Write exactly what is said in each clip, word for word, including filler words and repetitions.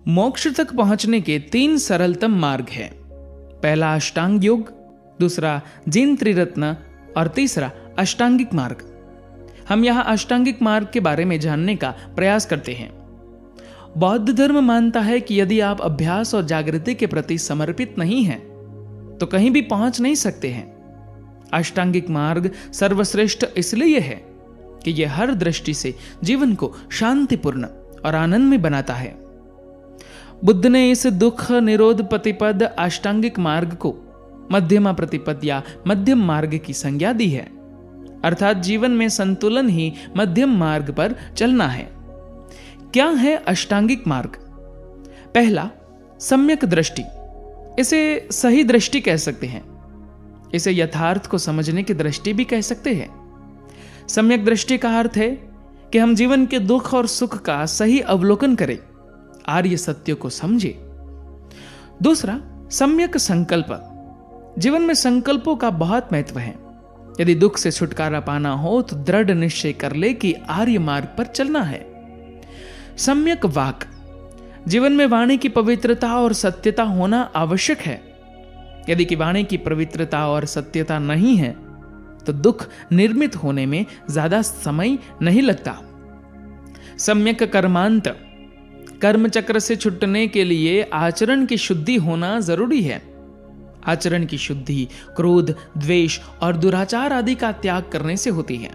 मोक्ष तक पहुंचने के तीन सरलतम मार्ग हैं। पहला अष्टांग योग, दूसरा जीन त्रिरत्न और तीसरा अष्टांगिक मार्ग। हम यहां अष्टांगिक मार्ग के बारे में जानने का प्रयास करते हैं। बौद्ध धर्म मानता है कि यदि आप अभ्यास और जागृति के प्रति समर्पित नहीं हैं तो कहीं भी पहुंच नहीं सकते हैं। अष्टांगिक मार्ग सर्वश्रेष्ठ इसलिए है कि यह हर दृष्टि से जीवन को शांतिपूर्ण और आनंद में बनाता है। बुद्ध ने इस दुख निरोध प्रतिपद अष्टांगिक मार्ग को मध्यमा प्रतिपद या मध्यम मार्ग की संज्ञा दी है, अर्थात जीवन में संतुलन ही मध्यम मार्ग पर चलना है। क्या है अष्टांगिक मार्ग? पहला, सम्यक दृष्टि। इसे सही दृष्टि कह सकते हैं। इसे यथार्थ को समझने की दृष्टि भी कह सकते हैं। सम्यक दृष्टि का अर्थ है कि हम जीवन के दुख और सुख का सही अवलोकन करें, आर्य सत्य को समझे। दूसरा, सम्यक संकल्प। जीवन में संकल्पों का बहुत महत्व है। यदि दुख से छुटकारा पाना हो तो दृढ़ निश्चय कर ले कि आर्य मार्ग पर चलना है। सम्यक वाक। जीवन में वाणी की पवित्रता और सत्यता होना आवश्यक है। यदि कि वाणी की पवित्रता और सत्यता नहीं है तो दुख निर्मित होने में ज्यादा समय नहीं लगता। सम्यक कर्मांत। कर्म चक्र से छूटने के लिए आचरण की शुद्धि होना जरूरी है। आचरण की शुद्धि क्रोध, द्वेष और दुराचार आदि का त्याग करने से होती है।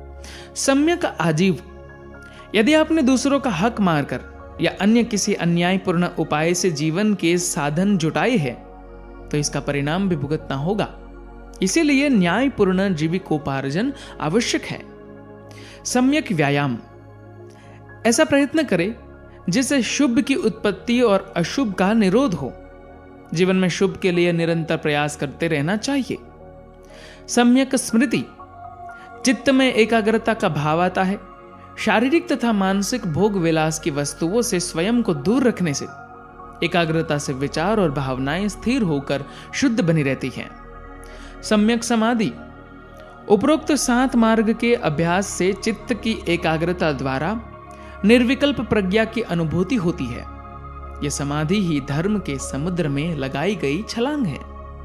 सम्यक आजीव। यदि आपने दूसरों का हक मारकर या अन्य किसी अन्यायपूर्ण उपाय से जीवन के साधन जुटाए हैं तो इसका परिणाम भी भुगतना होगा। इसीलिए न्यायपूर्ण जीविकोपार्जन आवश्यक है। सम्यक व्यायाम। ऐसा प्रयत्न करें जिससे शुभ की उत्पत्ति और अशुभ का निरोध हो। जीवन में शुभ के लिए निरंतर प्रयास करते रहना चाहिए। सम्यक स्मृति। चित्त में एकाग्रता का भाव आता है। शारीरिक तथा मानसिक भोग विलास की वस्तुओं से स्वयं को दूर रखने से एकाग्रता से विचार और भावनाएं स्थिर होकर शुद्ध बनी रहती हैं। सम्यक समाधि। उपरोक्त सात मार्ग के अभ्यास से चित्त की एकाग्रता द्वारा निर्विकल्प प्रज्ञा की अनुभूति होती है। यह समाधि ही धर्म के समुद्र में लगाई गई छलांग है।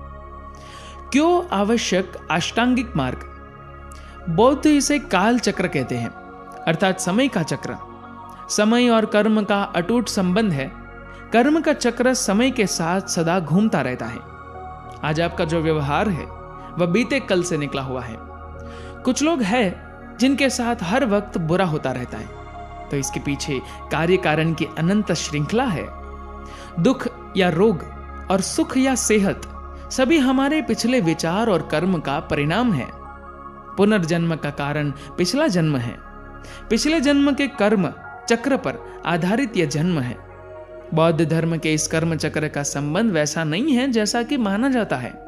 क्यों आवश्यक अष्टांगिक मार्ग? बौद्ध इसे काल चक्र कहते हैं, अर्थात समय का चक्र। समय और कर्म का अटूट संबंध है। कर्म का चक्र समय के साथ सदा घूमता रहता है। आज आपका जो व्यवहार है वह बीते कल से निकला हुआ है। कुछ लोग हैं जिनके साथ हर वक्त बुरा होता रहता है, तो इसके पीछे कार्य कारण की अनंत श्रृंखला है। दुख या रोग और सुख या सेहत सभी हमारे पिछले विचार और कर्म का परिणाम है। पुनर्जन्म का कारण पिछला जन्म है। पिछले जन्म के कर्म चक्र पर आधारित यह जन्म है। बौद्ध धर्म के इस कर्म चक्र का संबंध वैसा नहीं है जैसा कि माना जाता है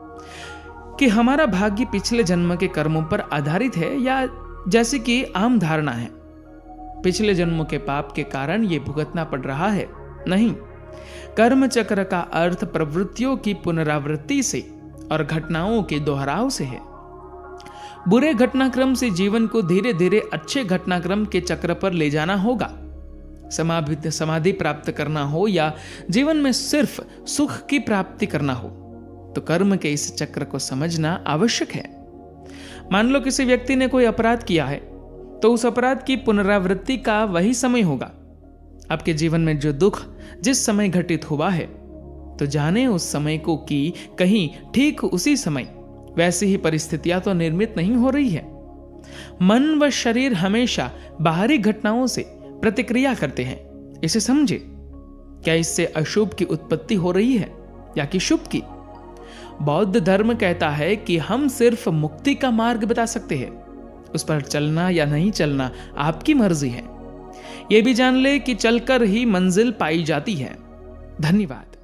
कि हमारा भाग्य पिछले जन्म के कर्मों पर आधारित है, या जैसे कि आम धारणा है पिछले जन्मों के पाप के कारण यह भुगतना पड़ रहा है। नहीं, कर्म चक्र का अर्थ प्रवृत्तियों की पुनरावृत्ति से और घटनाओं के दोहराव से है। बुरे घटनाक्रम से जीवन को धीरे धीरे अच्छे घटनाक्रम के चक्र पर ले जाना होगा। समाधि समाधि प्राप्त करना हो या जीवन में सिर्फ सुख की प्राप्ति करना हो तो कर्म के इस चक्र को समझना आवश्यक है। मान लो किसी व्यक्ति ने कोई अपराध किया है तो उस अपराध की पुनरावृत्ति का वही समय होगा। आपके जीवन में जो दुख जिस समय घटित हुआ है तो जाने उस समय को कि कहीं ठीक उसी समय वैसी ही परिस्थितियां तो निर्मित नहीं हो रही है। मन व शरीर हमेशा बाहरी घटनाओं से प्रतिक्रिया करते हैं। इसे समझे। क्या इससे अशुभ की उत्पत्ति हो रही है या कि शुभ की? बौद्ध धर्म कहता है कि हम सिर्फ मुक्ति का मार्ग बता सकते हैं। उस पर चलना या नहीं चलना आपकी मर्जी है। यह भी जान ले कि चलकर ही मंजिल पाई जाती है। धन्यवाद।